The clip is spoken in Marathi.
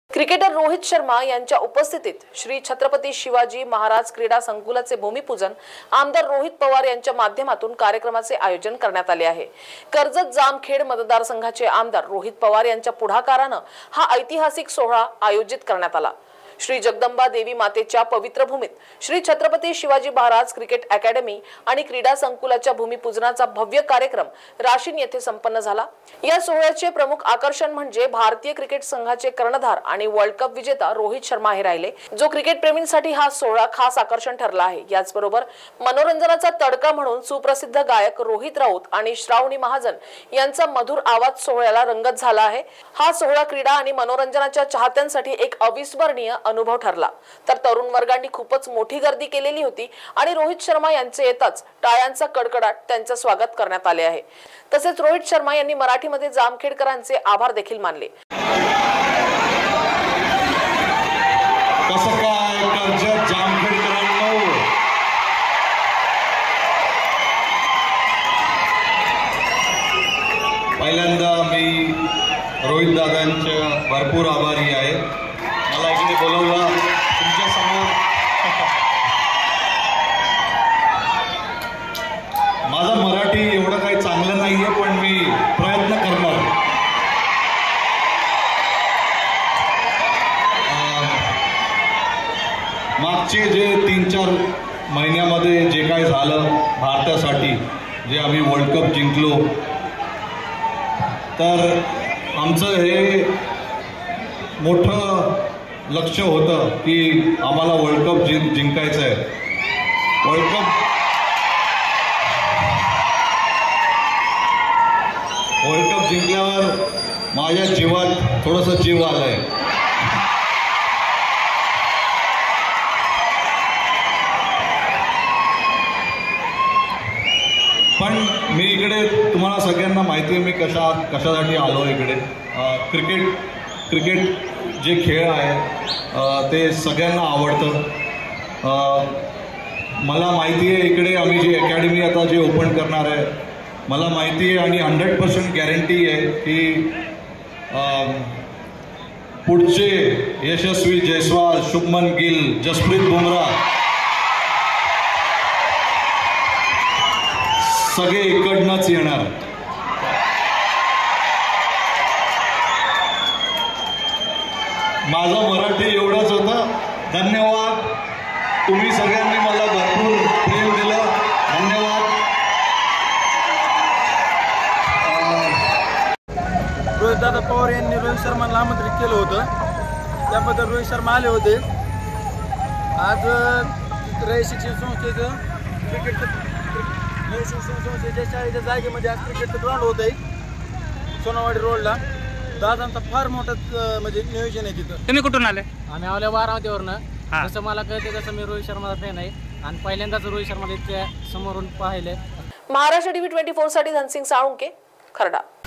क्रिकेटर रोहित शर्मा यांच्या उपस्थितीत श्री छत्रपती शिवाजी महाराज क्रीडा संकुलाचे भूमिपूजन आमदार रोहित पवार यांच्या माध्यमातून कार्यक्रमाचे आयोजन करण्यात आले आहे। कर्जत जामखेड मतदारसंघाचे आमदार रोहित पवार यांच्या पुढाकाराने हा ऐतिहासिक सोहळा आयोजित करण्यात आला। श्री जगदंबा देवी मातेच्या पवित्र भूमीत श्री छत्रपती शिवाजी महाराज क्रिकेट अकॅडमी आणि क्रीडा संकुलाच्या भूमिपूजनाचा भव्य कार्यक्रम राशीन येथे संपन्न झाला। या सोहळ्याचे प्रमुख आकर्षण म्हणजे भारतीय क्रिकेट संघाचे कर्णधार आणि वर्ल्ड कप विजेता रोहित शर्मा हे राहिले, जो क्रिकेट प्रेमींसाठी हा सोहळा खास आकर्षण ठरला आहे। याचबरोबर मनोरंजनाचा तडका म्हणून सुप्रसिद्ध गायक रोहित राऊत आणि श्रावणी महाजन यांचा मधुर आवाज सोहळ्याला रंगत झाला आहे। हा सोहळा क्रीडा आणि मनोरंजनाच्या चाहत्यांसाठी एक अविस्मरणीय अनुभव ठरला। तर तरुण वर्गांनी खूपच मोठी गर्दी केलेली होती आणि रोहित शर्मा यांचे येताच टाळ्यांचा कडकडाट त्यांचे स्वागत करण्यात आले आहे। तसेच रोहित शर्मा यांनी मराठीमध्ये जामखेडकरांचे आभार देखील मानले। कसं काय कर्जत जामखेडकरांनो, पहिल्यांदा मी रोहित दादांचे भरपूर आभारी आहे। मला इकडे बोलवलं तुमच्या समोर। माझं मराठी एवढं काही चांगलं नाहीये, पण मी प्रयत्न करणार। मागचे जे 3-4 महिन्यामध्ये जे काही झालं भारतासाठी, जे आम्ही वर्ल्ड कप जिंकलो, तर आमचं हे मोठं लक्ष होतं की आम्हाला वर्ल्ड कप जिंकायचं आहे। वर्ल्ड कप जिंकल्यावर माझ्या जीवात थोडंसं जीव आलाय। पण मी इकडे तुम्हाला सगळ्यांना माहिती आहे मी कशासाठी आलो इकडे। क्रिकेट जे खेळ आहे ते सगळ्यांना आवडतं। मला माहिती आहे इकडे आम्ही जी अकॅडमी आता जे ओपन करणार आहे, मला माहिती आहे आणि 100% गॅरंटी आहे की पुढचे यशस्वी जयस्वाल, शुभमन गिल, जसप्रीत बुमराह सगळे इकडनंच येणार। माझं मराठी एवढंच होतं। धन्यवाद, तुम्ही सगळ्यांनी मला भरपूर प्रेम दिलं, धन्यवाद। रोहित दादा पवार यांनी रोहित शर्माला आमंत्रित केलं होतं, त्याबद्दल रोहित शर्मा आले होते। आज शिक्षण संस्थेचं संस्थेच्या शाळेच्या जागेमध्ये आज क्रिकेटचं ग्राउंड होत आहे सोनावाडी रोडला। दादांचा फार मोठा म्हणजे नियोजन आहे तिथं। तुम्ही कुठून आले? आम्ही आलो बारामतीवरनं। जसं मला कळते तसं मी रोहित शर्माचा फॅन आहे आणि पहिल्यांदाच रोहित शर्माला इतक्या समोरून पाहिले। महाराष्ट्र टीव्ही 24 साठी धनसिंग साळुंके, खरडा।